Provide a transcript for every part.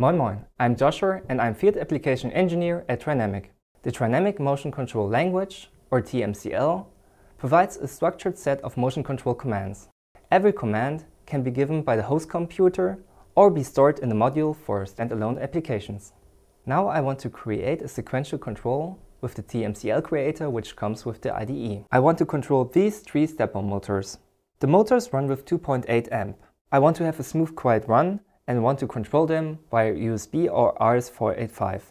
Moin Moin, I'm Joshua and I'm Field Application Engineer at TRINAMIC. The Trinamic Motion Control Language, or TMCL, provides a structured set of motion control commands. Every command can be given by the host computer or be stored in the module for standalone applications. Now I want to create a sequential control with the TMCL Creator, which comes with the IDE. I want to control these three stepper motors. The motors run with 2.8 amp. I want to have a smooth quiet run and want to control them via USB or RS485.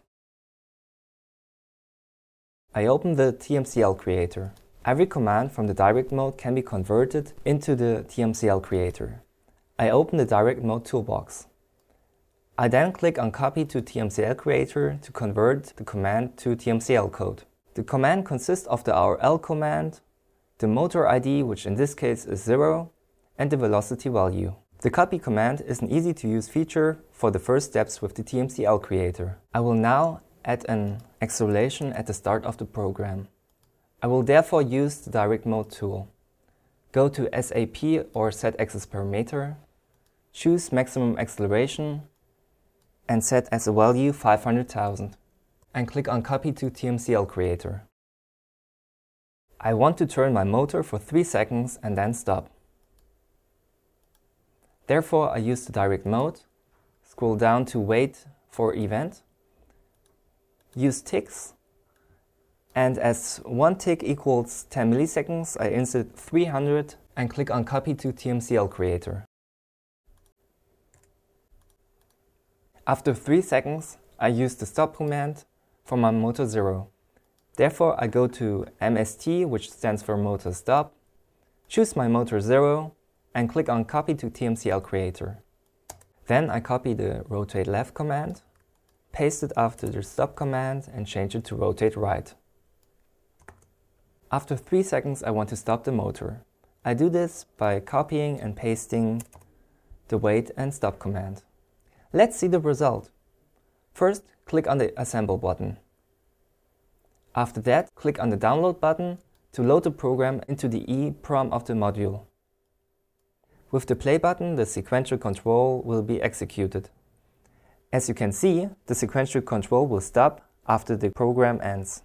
I open the TMCL Creator. Every command from the direct mode can be converted into the TMCL Creator. I open the direct mode toolbox. I then click on Copy to TMCL Creator to convert the command to TMCL code. The command consists of the RL command, the motor ID, which in this case is 0, and the velocity value. The copy command is an easy-to-use feature for the first steps with the TMCL Creator. I will now add an acceleration at the start of the program. I will therefore use the direct mode tool. Go to SAP or Set Axis Parameter, choose Maximum Acceleration, and set as a value 500,000, and click on Copy to TMCL Creator. I want to turn my motor for 3 seconds and then stop. Therefore, I use the direct mode, scroll down to Wait for Event, use ticks, and as 1 tick equals 10 milliseconds, I insert 300 and click on Copy to TMCL Creator. After 3 seconds, I use the stop command for my motor 0. Therefore, I go to MST, which stands for motor stop, choose my motor 0, and click on Copy to TMCL Creator. Then I copy the rotate left command, paste it after the stop command, and change it to rotate right. After 3 seconds, I want to stop the motor. I do this by copying and pasting the wait and stop command. Let's see the result. First, click on the Assemble button. After that, click on the Download button to load the program into the EEPROM of the module. With the Play button, the sequential control will be executed. As you can see, the sequential control will stop after the program ends.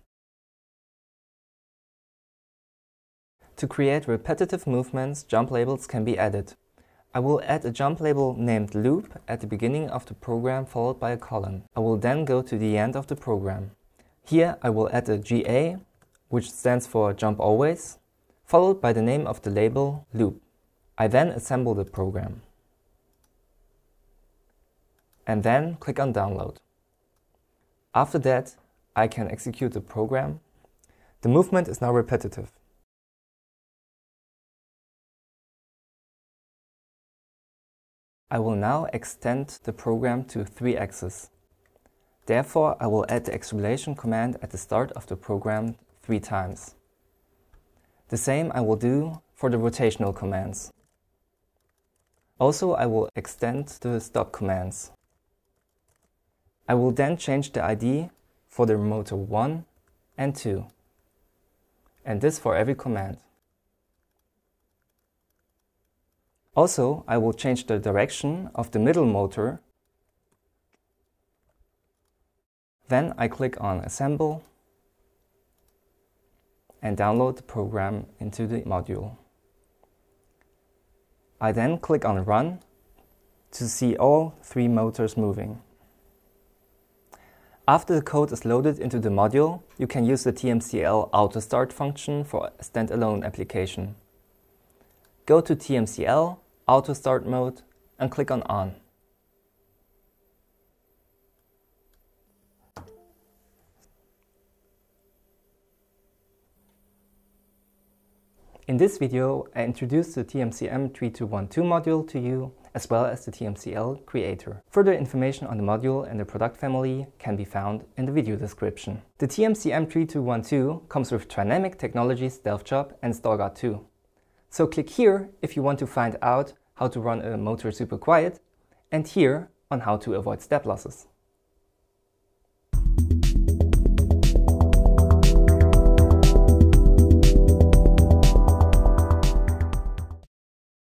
To create repetitive movements, jump labels can be added. I will add a jump label named loop at the beginning of the program followed by a colon. I will then go to the end of the program. Here I will add a GA, which stands for jump always, followed by the name of the label loop. I then assemble the program. And then click on download. After that, I can execute the program. The movement is now repetitive. I will now extend the program to 3 axes. Therefore, I will add the acceleration command at the start of the program 3 times. The same I will do for the rotational commands. Also, I will extend the stop commands. I will then change the ID for the motor 1 and 2. And this for every command. Also, I will change the direction of the middle motor. Then I click on Assemble and download the program into the module. I then click on Run to see all 3 motors moving. After the code is loaded into the module, you can use the TMCL Auto Start function for a standalone application. Go to TMCL Auto Start mode and click on On. In this video, I introduced the TMCM-3212 module to you, as well as the TMCL Creator. Further information on the module and the product family can be found in the video description. The TMCM-3212 comes with TRINAMIC Technologies Stealth Job and StarGuard 2. So click here if you want to find out how to run a motor super quiet, and here on how to avoid step losses.